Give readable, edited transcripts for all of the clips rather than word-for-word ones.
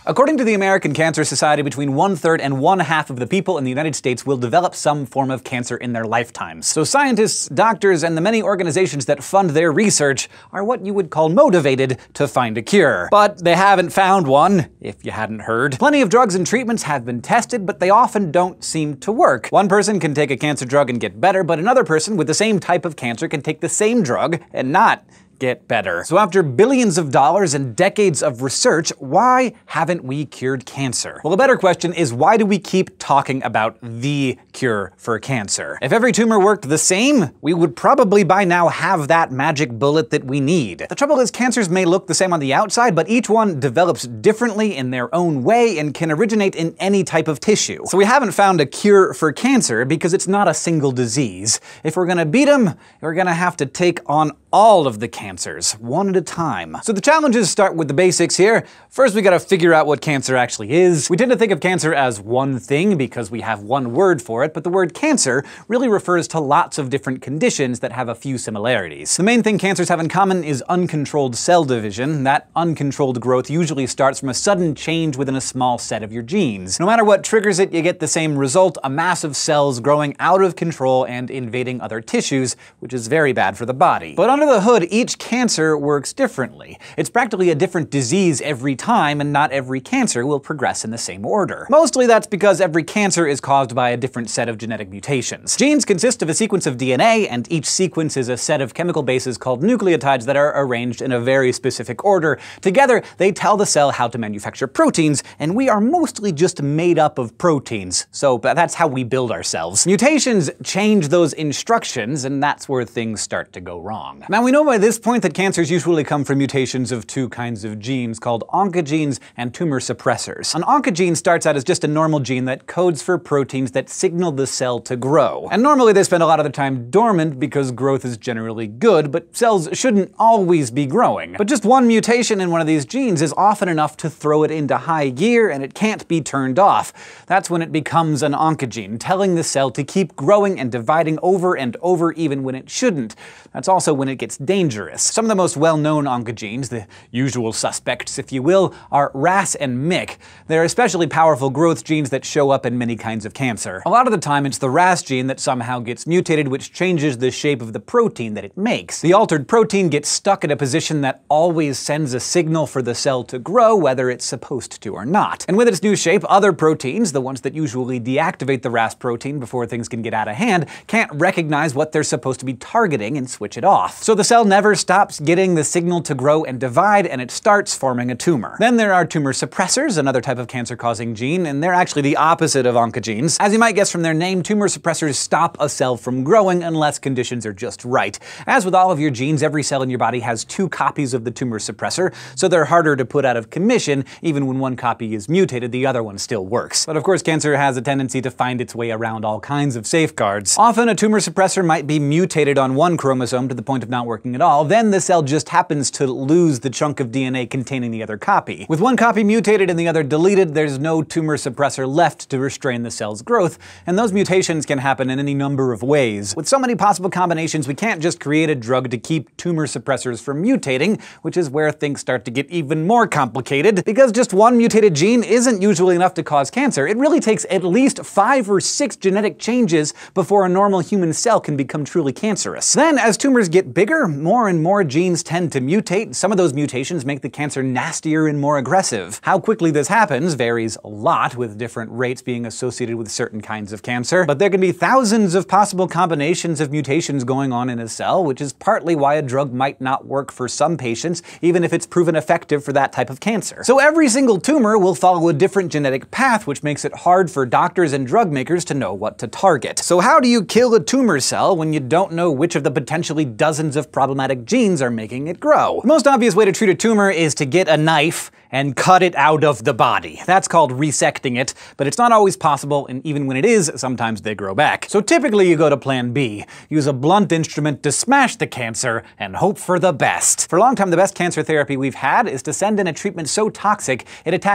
According to the American Cancer Society, between 1/3 and 1/2 of the people in the United States will develop some form of cancer in their lifetimes. So scientists, doctors, and the many organizations that fund their research are what you would call motivated to find a cure. But they haven't found one, if you hadn't heard. Plenty of drugs and treatments have been tested, but they often don't seem to work. One person can take a cancer drug and get better, but another person with the same type of cancer can take the same drug and not get better. So after billions of dollars and decades of research, why haven't we cured cancer? Well, the better question is, why do we keep talking about the cure for cancer? If every tumor worked the same, we would probably by now have that magic bullet that we need. The trouble is, cancers may look the same on the outside, but each one develops differently in their own way and can originate in any type of tissue. So we haven't found a cure for cancer because it's not a single disease. If we're gonna beat them, we're gonna have to take on all of the cancers, one at a time. So the challenges start with the basics here. First, we gotta figure out what cancer actually is. We tend to think of cancer as one thing because we have one word for it, but the word cancer really refers to lots of different conditions that have a few similarities. The main thing cancers have in common is uncontrolled cell division. That uncontrolled growth usually starts from a sudden change within a small set of your genes. No matter what triggers it, you get the same result, a mass of cells growing out of control and invading other tissues, which is very bad for the body. But under the hood, each cancer works differently. It's practically a different disease every time, and not every cancer will progress in the same order. Mostly that's because every cancer is caused by a different set of genetic mutations. Genes consist of a sequence of DNA, and each sequence is a set of chemical bases called nucleotides that are arranged in a very specific order. Together, they tell the cell how to manufacture proteins, and we are mostly just made up of proteins, so that's how we build ourselves. Mutations change those instructions, and that's where things start to go wrong. Now, we know by this point that cancers usually come from mutations of two kinds of genes called oncogenes and tumor suppressors. An oncogene starts out as just a normal gene that codes for proteins that signal the cell to grow. And normally they spend a lot of the time dormant because growth is generally good, but cells shouldn't always be growing. But just one mutation in one of these genes is often enough to throw it into high gear, and it can't be turned off. That's when it becomes an oncogene, telling the cell to keep growing and dividing over and over even when it shouldn't. That's also when it gets dangerous. Some of the most well-known oncogenes, the usual suspects if you will, are RAS and MYC. They're especially powerful growth genes that show up in many kinds of cancer. A lot of the time it's the RAS gene that somehow gets mutated, which changes the shape of the protein that it makes. The altered protein gets stuck at a position that always sends a signal for the cell to grow, whether it's supposed to or not. And with its new shape, other proteins, the ones that usually deactivate the RAS protein before things can get out of hand, can't recognize what they're supposed to be targeting and switch it off. So the cell never stops getting the signal to grow and divide, and it starts forming a tumor. Then there are tumor suppressors, another type of cancer-causing gene, and they're actually the opposite of oncogenes. As you might guess from their name, tumor suppressors stop a cell from growing unless conditions are just right. As with all of your genes, every cell in your body has two copies of the tumor suppressor, so they're harder to put out of commission. Even when one copy is mutated, the other one still works. But of course, cancer has a tendency to find its way around all kinds of safeguards. Often a tumor suppressor might be mutated on one chromosome to the point of not working at all, then the cell just happens to lose the chunk of DNA containing the other copy. With one copy mutated and the other deleted, there's no tumor suppressor left to restrain the cell's growth, and those mutations can happen in any number of ways. With so many possible combinations, we can't just create a drug to keep tumor suppressors from mutating, which is where things start to get even more complicated. Because just one mutated gene isn't usually enough to cause cancer. It really takes at least 5 or 6 genetic changes before a normal human cell can become truly cancerous. Then, as tumors get bigger, more and more genes tend to mutate. Some of those mutations make the cancer nastier and more aggressive. How quickly this happens varies a lot, with different rates being associated with certain kinds of cancer. But there can be thousands of possible combinations of mutations going on in a cell, which is partly why a drug might not work for some patients, even if it's proven effective for that type of cancer. So every single tumor will follow a different genetic path, which makes it hard for doctors and drug makers to know what to target. So how do you kill a tumor cell when you don't know which of the potentially dozens of problematic genes are making it grow? The most obvious way to treat a tumor is to get a knife and cut it out of the body. That's called resecting it, but it's not always possible, and even when it is, sometimes they grow back. So typically you go to plan B. Use a blunt instrument to smash the cancer and hope for the best. For a long time, the best cancer therapy we've had is to send in a treatment so toxic it attacks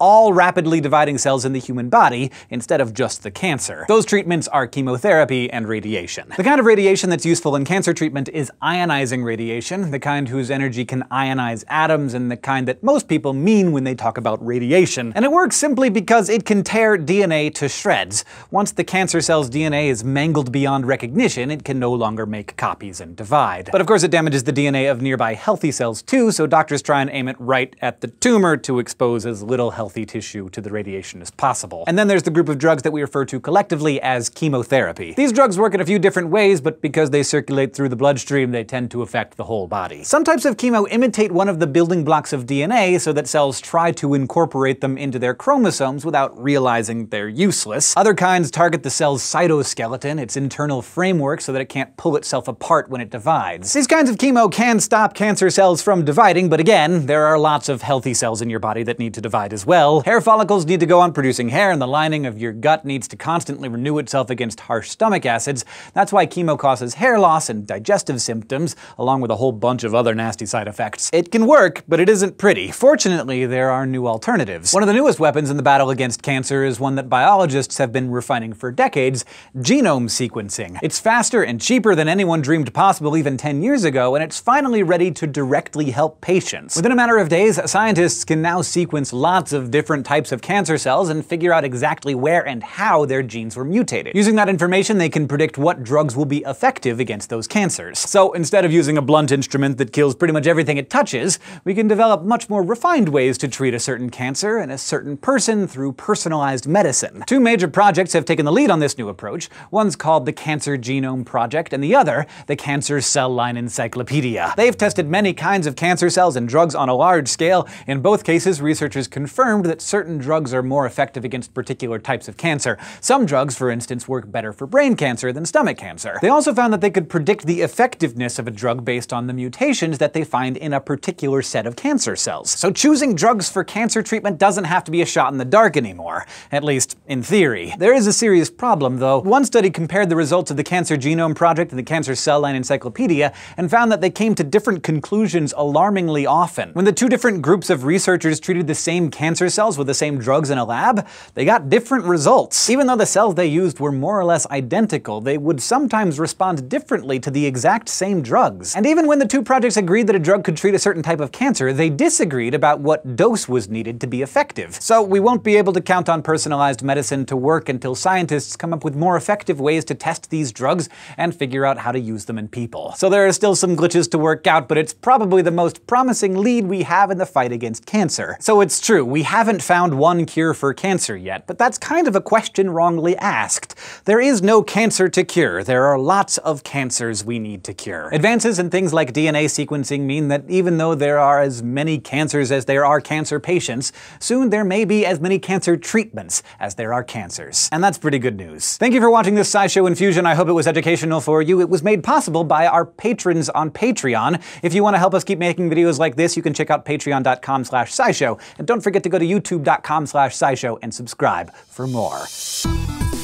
all rapidly dividing cells in the human body instead of just the cancer. Those treatments are chemotherapy and radiation. The kind of radiation that's useful in cancer treatment is ionizing radiation, the kind whose energy can ionize atoms and the kind that most people mean when they talk about radiation. And it works simply because it can tear DNA to shreds. Once the cancer cell's DNA is mangled beyond recognition, it can no longer make copies and divide. But of course it damages the DNA of nearby healthy cells too, so doctors try and aim it right at the tumor to expose as little healthy tissue to the radiation as possible. And then there's the group of drugs that we refer to collectively as chemotherapy. These drugs work in a few different ways, but because they circulate through the bloodstream, they tend to affect the whole body. Some types of chemo imitate one of the building blocks of DNA so that cells try to incorporate them into their chromosomes without realizing they're useless. Other kinds target the cell's cytoskeleton, its internal framework, so that it can't pull itself apart when it divides. These kinds of chemo can stop cancer cells from dividing, but again, there are lots of healthy cells in your body that need to divide as well. Hair follicles need to go on producing hair, and the lining of your gut needs to constantly renew itself against harsh stomach acids. That's why chemo causes hair loss and digestive symptoms, along with a whole bunch of other nasty side effects. It can work, but it isn't pretty. Fortunately, there are new alternatives. One of the newest weapons in the battle against cancer is one that biologists have been refining for decades: genome sequencing. It's faster and cheaper than anyone dreamed possible even 10 years ago, and it's finally ready to directly help patients. Within a matter of days, scientists can now sequence lots of different types of cancer cells and figure out exactly where and how their genes were mutated. Using that information, they can predict what drugs will be effective against those cancers. So instead of using a blunt instrument that kills pretty much everything it touches, we can develop much more refined ways to treat a certain cancer and a certain person through personalized medicine. Two major projects have taken the lead on this new approach. One's called the Cancer Genome Project, and the other, the Cancer Cell Line Encyclopedia. They've tested many kinds of cancer cells and drugs on a large scale. In both cases, researchers confirmed that certain drugs are more effective against particular types of cancer. Some drugs, for instance, work better for brain cancer than stomach cancer. They also found that they could predict the effectiveness of a drug based on the mutations that they find in a particular set of cancer cells. So choosing drugs for cancer treatment doesn't have to be a shot in the dark anymore, at least in theory. There is a serious problem, though. One study compared the results of the Cancer Genome Project and the Cancer Cell Line Encyclopedia and found that they came to different conclusions alarmingly often. When the two different groups of researchers treated the same cancer cells with the same drugs in a lab, they got different results. Even though the cells they used were more or less identical, they would sometimes respond differently to the exact same drugs. And even when the two projects agreed that a drug could treat a certain type of cancer, they disagreed about what dose was needed to be effective. So we won't be able to count on personalized medicine to work until scientists come up with more effective ways to test these drugs and figure out how to use them in people. So there are still some glitches to work out, but it's probably the most promising lead we have in the fight against cancer. So it's true, we haven't found one cure for cancer yet, but that's kind of a question wrongly asked. There is no cancer to cure. There are lots of cancers we need to cure. Advances in things like DNA sequencing mean that even though there are as many cancers as there are cancer patients, soon there may be as many cancer treatments as there are cancers. And that's pretty good news. Thank you for watching this SciShow Infusion. I hope it was educational for you. It was made possible by our patrons on Patreon. If you want to help us keep making videos like this, you can check out patreon.com/SciShow. And don't forget to go to youtube.com/SciShow and subscribe for more.